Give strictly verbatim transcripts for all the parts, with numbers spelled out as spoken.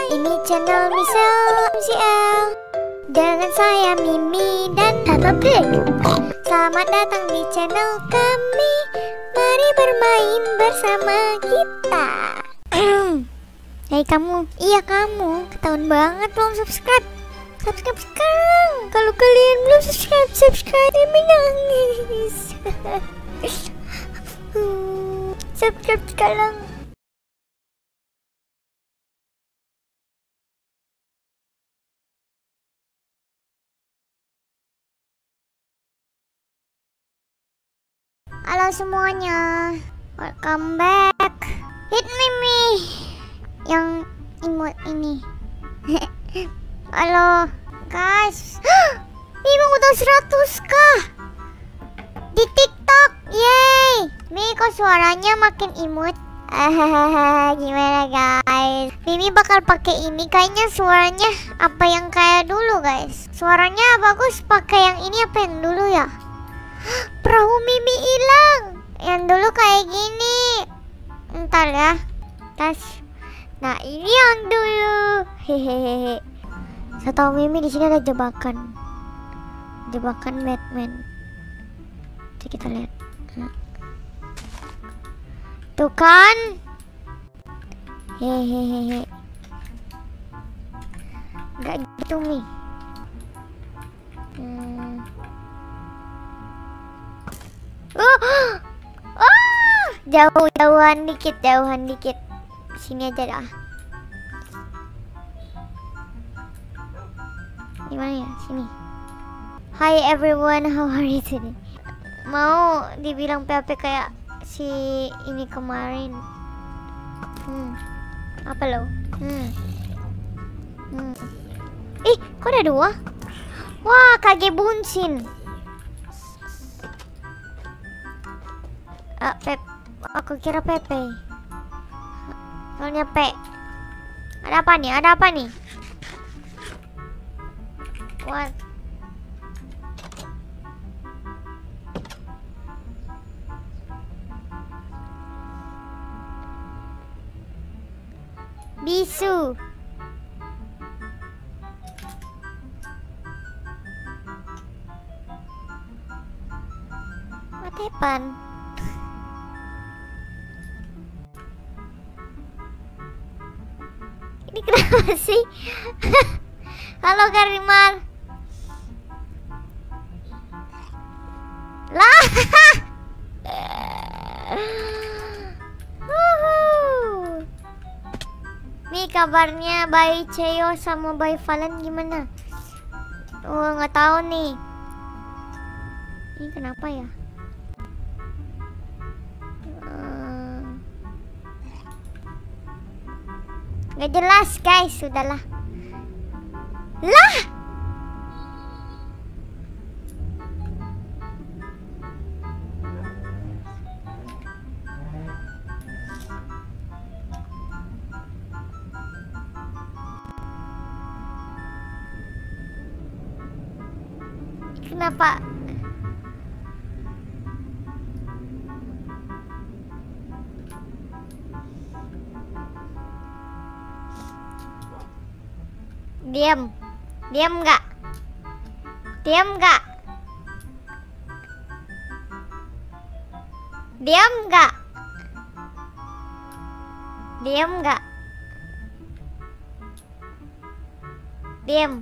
Ini channel Michelle M C L dengan saya Mimi dan Peppa Pig. Selamat datang di channel kami. Mari bermain bersama kita. Hei kamu, iya kamu, ketahuan banget belum subscribe. Subscribe sekarang. Kalau kalian belum subscribe, subscribe Mimi nangis. Subscribe sekarang. Halo semuanya, welcome back. Hit Mimi yang imut ini. Halo guys, Mimi udah seratus k di TikTok. Yeay, Mimi kok suaranya makin imut. Gimana guys, Mimi bakal pakai ini. Kayaknya suaranya apa yang kayak dulu guys. Suaranya bagus pakai yang ini apa yang dulu ya? Perahu Mimi hilang. Yang dulu kayak gini. Entar ya. Tas. Nah, ini yang dulu. Hehehe. Saya tahu Mimi di sini ada jebakan. Jebakan Batman. Coba kita lihat. Tuh kan. Hehehe. Enggak gitu nih. Hmm. Oh, oh, jauh jauhan dikit, jauhan dikit. Sini aja dah. Gimana ya? Sini. Hi everyone, how are you today? Mau dibilang P H P kayak si ini kemarin. Hmm. Apa lo? Hmm. Hmm. Ih, kok ada dua? Wah, Kage Bunshin. Ah, Pep, aku kira Pepe. Soalnya P. Ada apa nih? Ada apa nih? What? Bisu. What happened? Ini kenapa sih? Halo Karimar. Lah. Nih kabarnya Bay Cheo sama Bay Valen gimana? Oh, nggak tahu nih. Ini kenapa ya? Gak jelas guys, sudahlah. Lah. Kenapa? Diam, diam nggak? Diam nggak? Diam nggak? Diam nggak? Diam.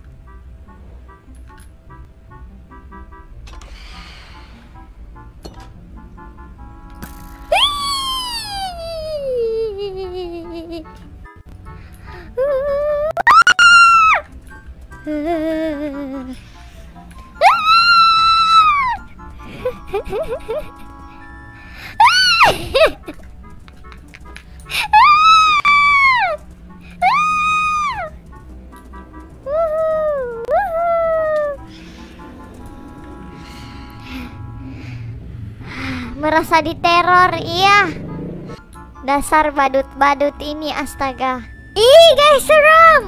Merasa diteror, iya. Dasar badut-badut ini, astaga. Ih guys, seram.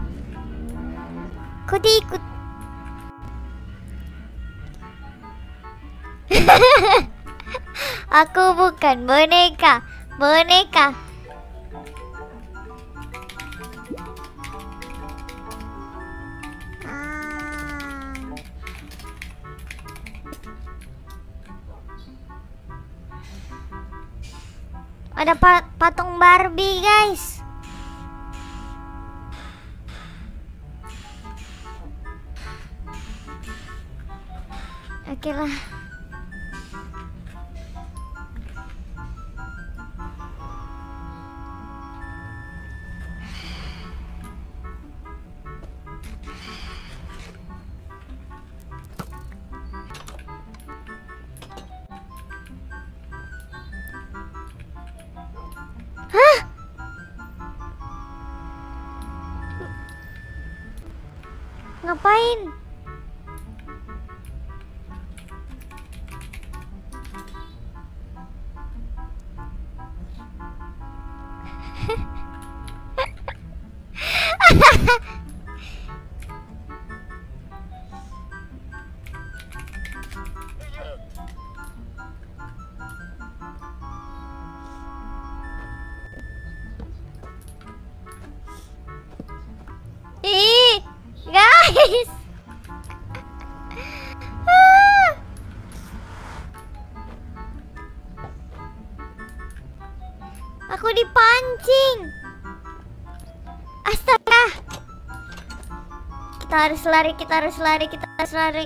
Kok diikut? Aku bukan boneka, boneka. Ada pa patung Barbie, guys. Oke lah. Hah? Ngapain? Ih, guys. Ah. Aku dipancing. Astaga. Kita harus lari, kita harus lari, kita harus lari.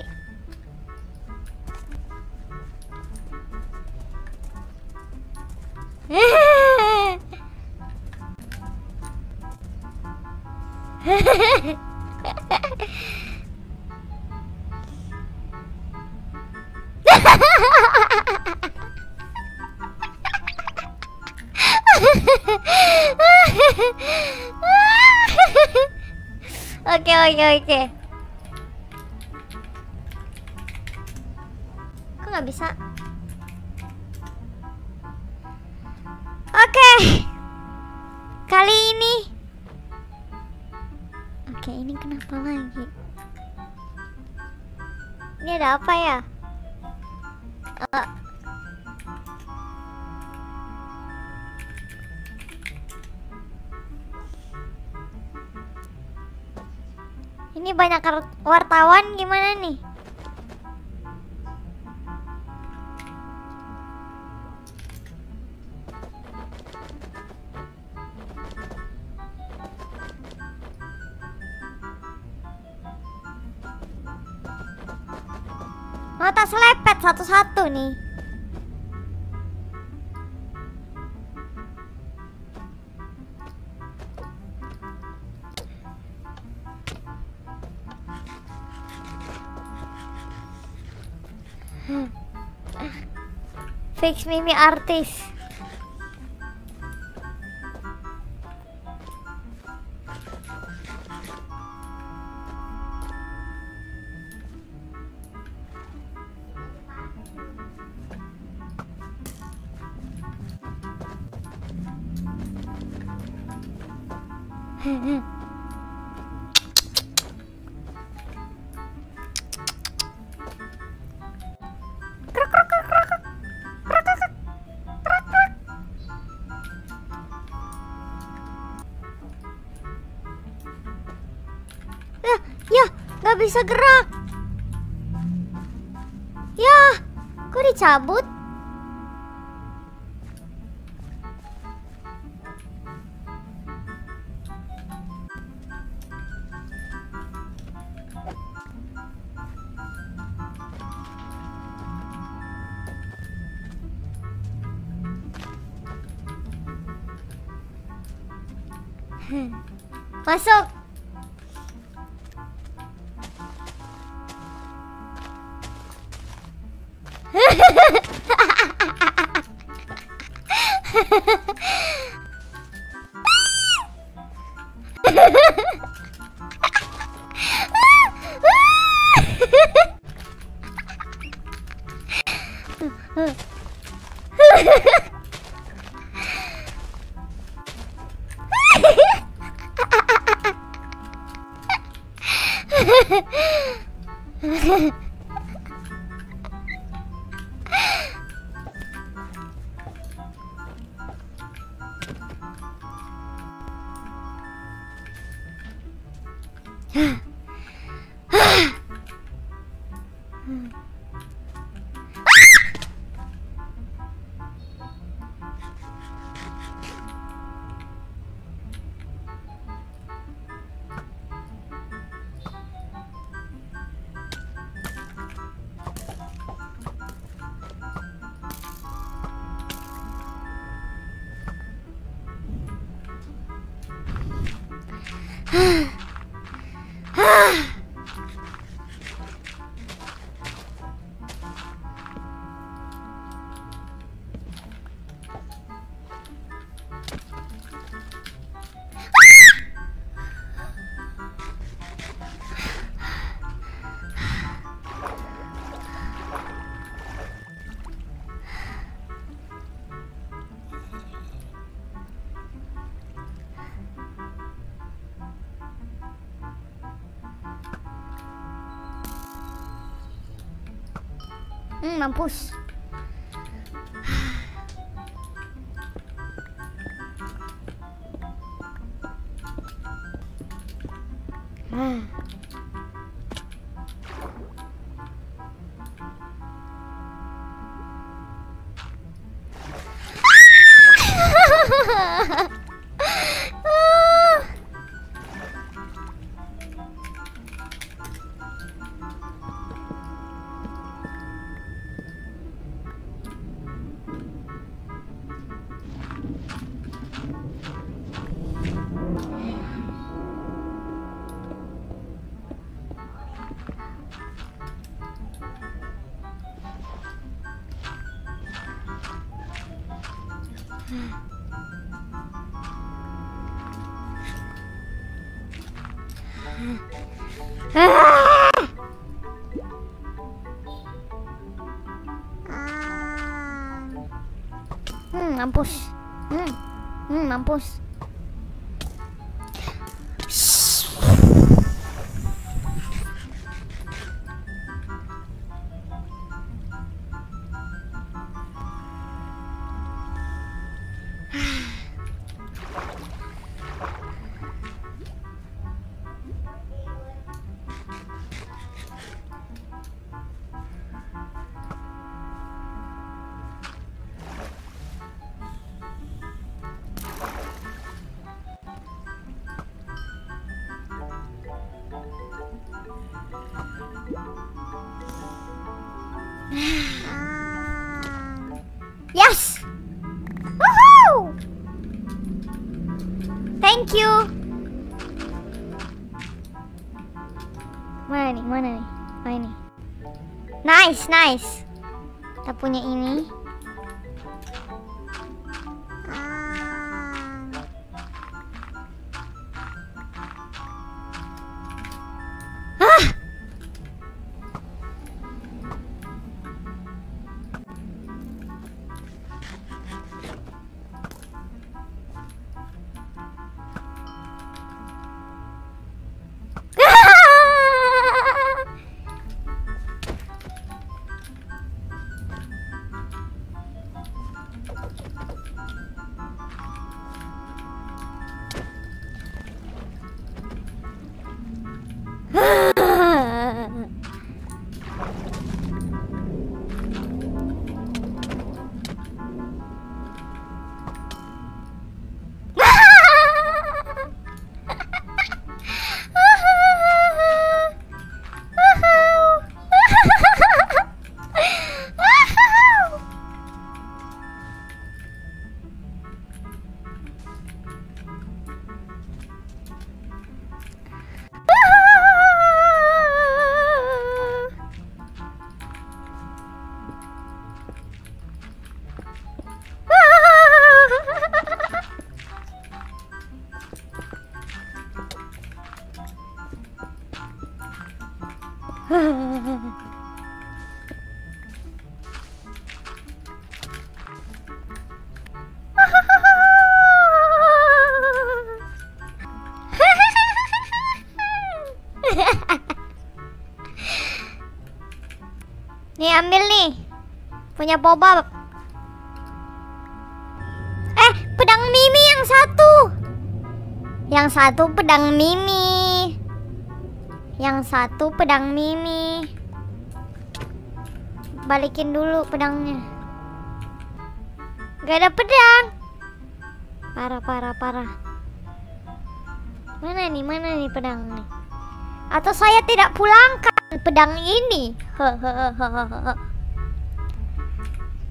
Oke oke oke. Kok nggak bisa? Oke. Kali ini. Oke, ini kenapa lagi? Ini ada apa ya? Uh. Ini banyak wartawan gimana nih? Mau tak selepet satu-satu nih. Fix Mimi artis. Gak bisa gerak. Ya, kok dicabut? Masuk. Hmm, mampus. Hmm, mampus. Hmm, hmm, mampus. Yes! Woohoo! Thank you. Mana nih? Mana nih? Oh ini. Nice, nice. Kita punya ini. Nih ambil nih, punya Boba. Eh, pedang Mimi yang satu. Yang satu pedang Mimi. Yang satu pedang Mimi. Balikin dulu pedangnya. Gak ada pedang. Parah, parah, parah. Mana nih, mana nih pedangnya? Atau saya tidak pulangkan pedang ini?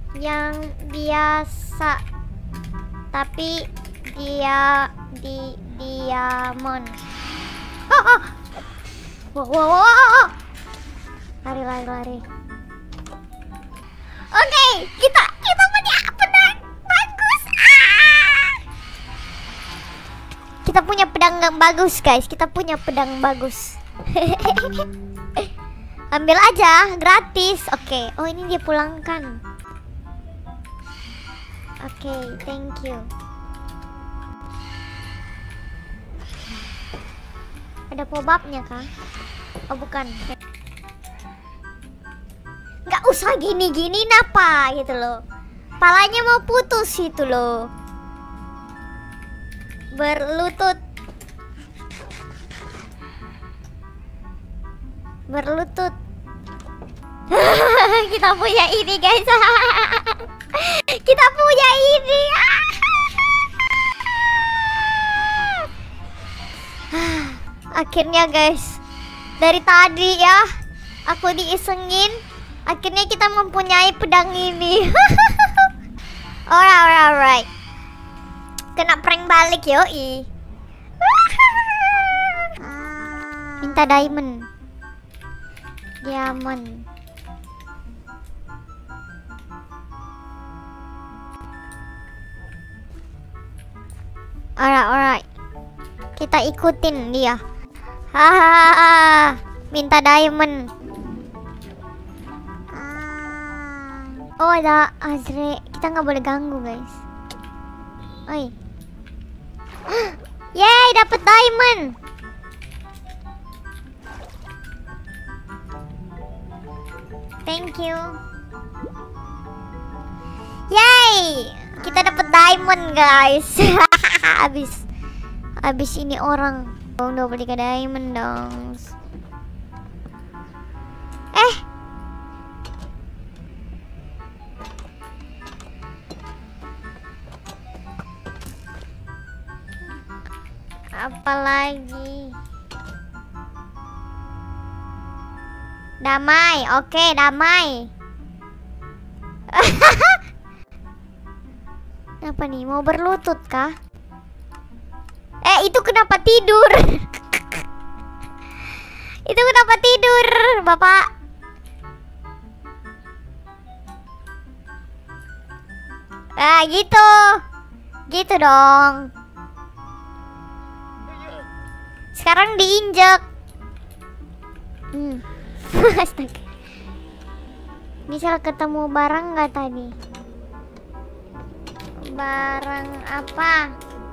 Yang biasa, tapi dia di diamond. Oh, oh. Wow, wow, wow. Lari, lari, lari. Oke, okay, kita kita punya pedang bagus. Ah! Kita punya pedang yang bagus, guys. Kita punya pedang bagus. Ambil aja, gratis. Oke. Okay. Oh, ini dia pulangkan. Oke, okay, thank you. Ada pop-up-nya kah? Oh, bukan. Nggak usah gini-gini napa gitu loh. Palanya mau putus itu loh. Berlutut. Berlutut. Kita punya ini, guys. Kita punya ini. Akhirnya, guys. Dari tadi ya aku diisengin, akhirnya kita mempunyai pedang ini. Alright, alright, alright. Kena prank balik yoi. Minta diamond. Diamond. Alright, alright. Kita ikutin dia. Hahaha. Minta diamond. Oh, ada Azre. Kita nggak boleh ganggu, guys. Oi. Yeay, dapat diamond. Thank you. Yay, kita dapat diamond, guys. Habis habis ini orang oh, udah beli ke diamond dong. Eh, apa lagi? Damai, oke, damai. Apa nih? Mau berlutut kah? Eh, itu kenapa tidur? Itu kenapa tidur, Bapak? Ah, gitu. Gitu dong. Sekarang diinjek. Hmm. Astaga. Misal ketemu barang nggak tadi? Barang apa?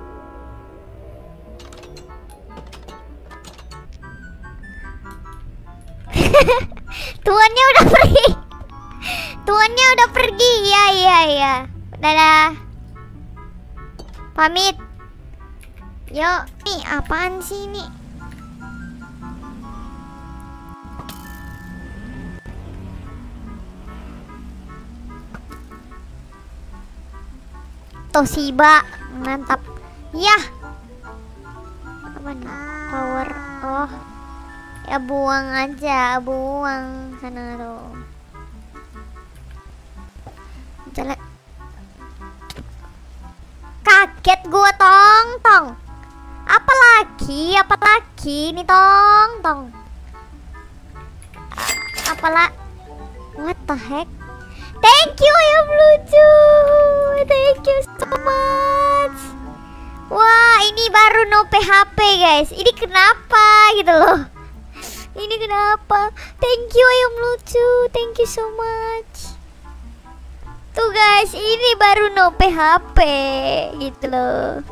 Tuannya udah pergi. Tuannya udah pergi. Iya, iya, iya. Dadah. Pamit. Yuk. Nih, apaan sih ini? Toshiba, mantap. Ya. Apa nih? Power. Oh. Ya buang aja, buang sana tuh. Jalan. Kaget gua, tong tong. Apa lagi? Apa lagi nih, tong tong? Apalah? What the heck? Thank you ya lucu. Thank you so much. Wah, ini baru no P H P, guys. Ini kenapa gitu loh? Ini kenapa? Thank you ayam lucu. Thank you so much. Tuh guys, ini baru no P H P gitu loh.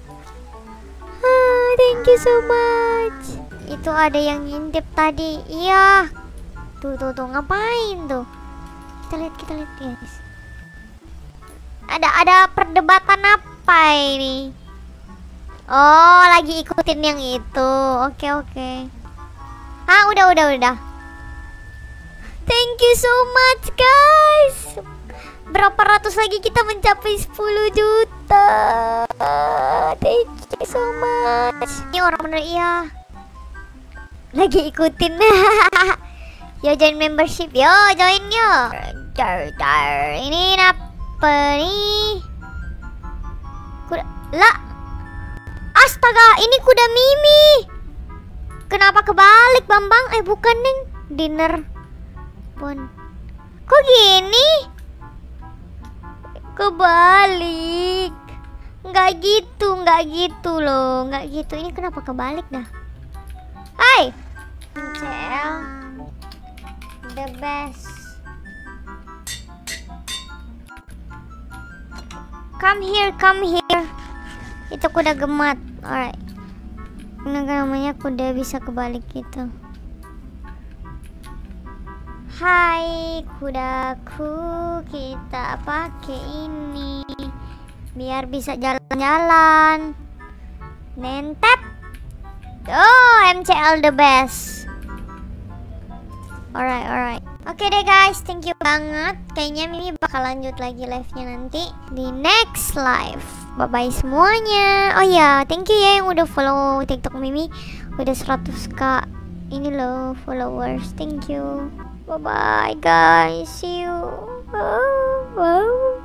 Ah, thank you so much. Itu ada yang ngintip tadi. Iya. Tuh tuh tuh ngapain tuh? Kita lihat, kita lihat, guys. Ada ada perdebatan apa ini? Oh, lagi ikutin yang itu. Oke, oke. Ah, udah, udah, udah. Thank you so much, guys. Berapa ratus lagi kita mencapai sepuluh juta. Thank you so much. Ini orang bener iya. Lagi ikutin. Yo join membership, yo join yo. Dar, dar. Ini apa nih? Kuda. Lah. Astaga, ini kuda Mimi. Kenapa kebalik, Bambang? Eh, bukan, Neng. Dinner pun. Kok gini? Kebalik. Nggak gitu, nggak gitu loh. Nggak gitu. Ini kenapa kebalik dah? Hai. M C L. The best. Come here, come here. Itu kuda gemat. Alright. Ini namanya kuda bisa kebalik gitu. Hai kudaku, kita pakai ini biar bisa jalan-jalan. Nentep. Oh, M C L the best. Alright, alright. Oke deh guys, thank you banget. Kayaknya Mimi bakal lanjut lagi live-nya nanti di next live. Bye bye semuanya. Oh ya, thank you ya yang udah follow TikTok Mimi. Udah seratus k ini loh followers. Thank you. Bye bye guys. See you. Oh, wow.